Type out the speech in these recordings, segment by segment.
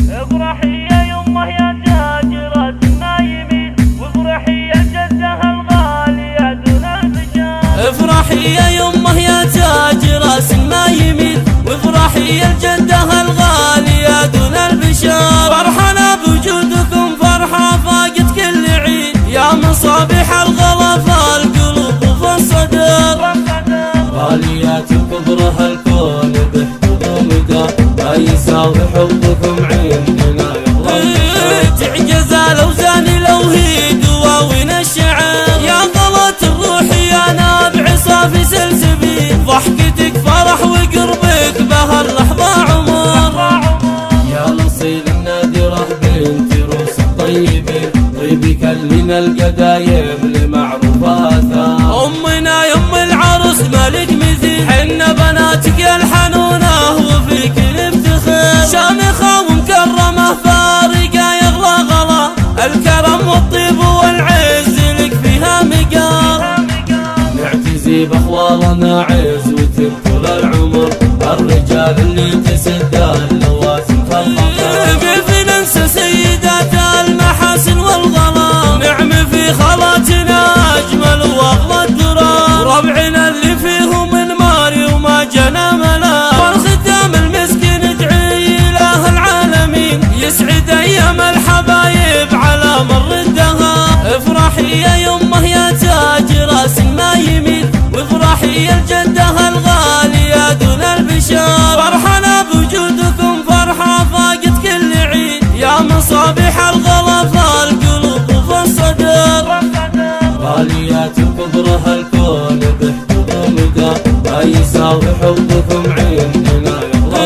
افرحي يا يمه يا تاجرة النايمين، وافرحي يا جدها الغالية دون البشار. افرحي يا يمه يا تاجرة النايمين، وافرحي يا جدها الغالية دون البشار. فرحنا بوجودكم فرحة فاقت كل عيد، يا مصابيح الغلا في القلوب وفي الصدر. غاليات كبرها الكون بحكم مدى، لا يساوي حبكم عندنا يا تعجز الاوزان لو هي دواوين الشعر. يا غلة الروح يا نابع صافي سلسبيل، ضحكتك فرح وقربك بهاللحظة عمر. يا الاصيل النادرة بنت روس الطيبين، طيبي كلنا القدايم لمعروفاتها. امنا يم العروس ملك مثيل، حنا بناتك يا الحنونة وفيك نفتخر. شامخة ومكرمة فارقة يغلى غلا، الكرم والطيب والعز لك فيها مقام. نعتزي باخوالنا عزوة طول العمر، الرجال اللي تسدى اللوازم خلقها. كيف ننسى سيدات المحاسن والغلا، نعم في خالاتنا اجمل واغلى الدرار. ربعنا اللي فيهم الماري وما جنى ملا، والختام المسكين ادعي اله العالمين، يسعد ايام الحبايب على مر الدهر. افرحي يا يمه يا تاج راس النايمين، وافرحي يا الجدها الغالية دون البشار. فرحنا بوجودكم فرحة فاقت كل عيد، يا مصابيح الغلا في القلوب وفي الصدر. غاليات كبرها الكون بحكم مدى، لا يساوي حبكم عندنا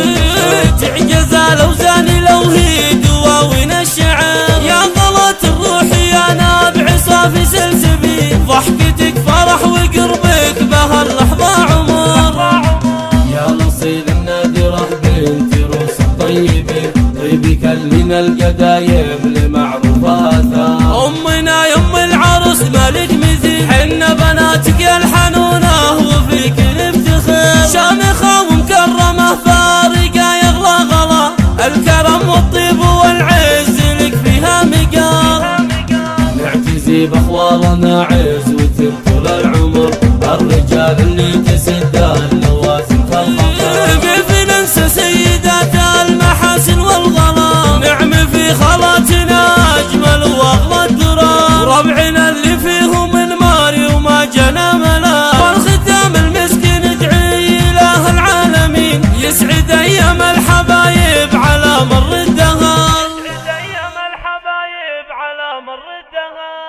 يا تعجز الاوزان لو هي دواوين الشعر. يا غلة الروح يا نابع صافي سلسبيل، ضحكتك فرح وقربك بهاللحظة عمر. يا الاصيل النادرة بنت روس الطيبين، طيبي كلنا القدايم لمعروفاتها. امنا يم العروس ملك مثيل، حنا بناتك يا الحنونة وفيك نفتخر. شامخة ومكرمة فارقة يغلى غلا، الكرم والطيب والعز لك فيها مقام. نعتزي باخوالنا عزوة طول العمر، الرجال اللي تسدى اللوازم خلقها. كيف ننسى سيدات المحاسن والغلا، نعم في خالاتنا اجمل واغلى الدرار. ربعنا اللي فيهم الماري وما جنى ملا، والختام المسكين ادعي اله العالمين، يسعد ايام الحبايب على مر الدهر. يسعد ايام الحبايب على مر الدهر.